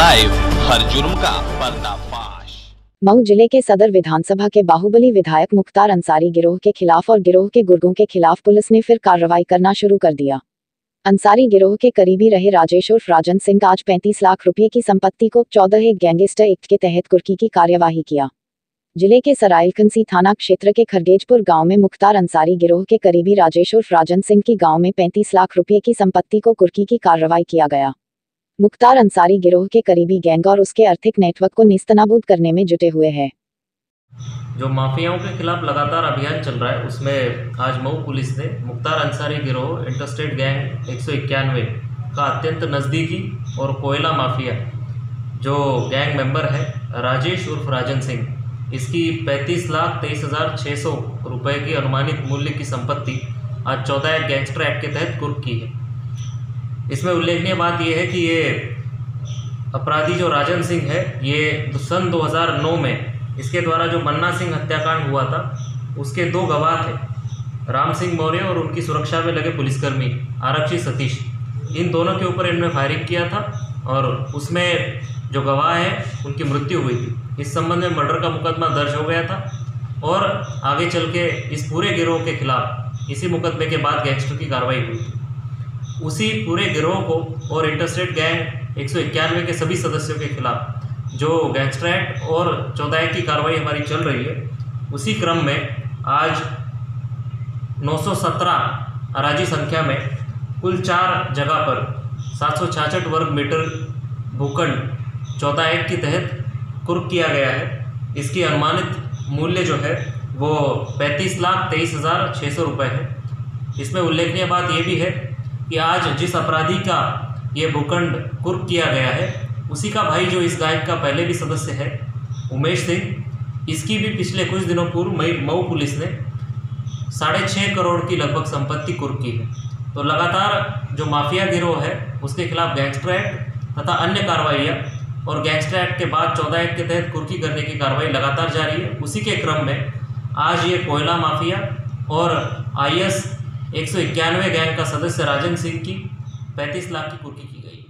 Live, हर जुर्म का पर्दाफाश। मऊ जिले के सदर विधानसभा के बाहुबली विधायक मुख्तार अंसारी गिरोह के खिलाफ और गिरोह के गुर्गों के खिलाफ पुलिस ने फिर कार्रवाई करना शुरू कर दिया। अंसारी गिरोह के करीबी रहे राजेश उर्फ राजन सिंह का आज 35 लाख रुपए की संपत्ति को 14 एक गैंगस्टर एक्ट के तहत कुर्की की कार्यवाही किया। जिले के सराइलकंसी थाना क्षेत्र के खरगेजपुर गांव में मुख्तार अंसारी गिरोह के करीबी राजेश उर्फ राजन सिंह की गांव में 35 लाख रुपए की संपत्ति को कुर्की की कार्रवाई किया गया। मुख्तार अंसारी गिरोह के करीबी गैंग और उसके आर्थिक नेटवर्क को नेस्तनाबूद करने में जुटे हुए हैं। जो माफियाओं के खिलाफ लगातार अभियान चल रहा है, उसमें आज मऊ पुलिस ने मुख्तार अंसारी गिरोह इंटरस्टेट गैंग 191 का अत्यंत नज़दीकी और कोयला माफिया जो गैंग मेंबर है राजेश उर्फ राजन सिंह, इसकी 35,23,600 रुपये की अनुमानित मूल्य की संपत्ति आज 14 गैंगस्टर एक्ट के तहत कुर्क की है। इसमें उल्लेखनीय बात यह है कि ये अपराधी जो राजन सिंह है, ये सन 2009 में इसके द्वारा जो मन्ना सिंह हत्याकांड हुआ था उसके 2 गवाह थे, राम सिंह मौर्य और उनकी सुरक्षा में लगे पुलिसकर्मी आरक्षी सतीश। इन दोनों के ऊपर इन्होंने फायरिंग किया था और उसमें जो गवाह है उनकी मृत्यु हुई थी। इस संबंध में मर्डर का मुकदमा दर्ज हो गया था और आगे चल के इस पूरे गिरोह के खिलाफ इसी मुकदमे के बाद गैंगस्टर की कार्रवाई हुई थी। उसी पूरे गिरोह को और इंटरस्टेट गैंग 191 के सभी सदस्यों के खिलाफ जो गैंगस्टर एक्ट और 14 की कार्रवाई हमारी चल रही है, उसी क्रम में आज 917 अराजी संख्या में कुल 4 जगह पर 766 वर्ग मीटर भूखंड 14 एक्ट के तहत कुर्क किया गया है। इसकी अनुमानित मूल्य जो है वो 35,23,600 रुपये है। इसमें उल्लेखनीय बात ये भी है कि आज जिस अपराधी का ये भूखंड कुर्क किया गया है, उसी का भाई जो इस गैंग का पहले भी सदस्य है उमेश सिंह, इसकी भी पिछले कुछ दिनों पूर्व मऊ पुलिस ने 6.5 करोड़ की लगभग संपत्ति कुर्क की है। तो लगातार जो माफिया गिरोह है उसके खिलाफ गैंगस्टर एक्ट तथा अन्य कार्रवाइयाँ और गैंगस्टर एक्ट के बाद 14 एक्ट के तहत कुर्की करने की कार्रवाई लगातार जारी है। उसी के क्रम में आज ये कोयला माफिया और IS 191 गैंग का सदस्य राजन सिंह की 35 लाख की कुर्की की गई।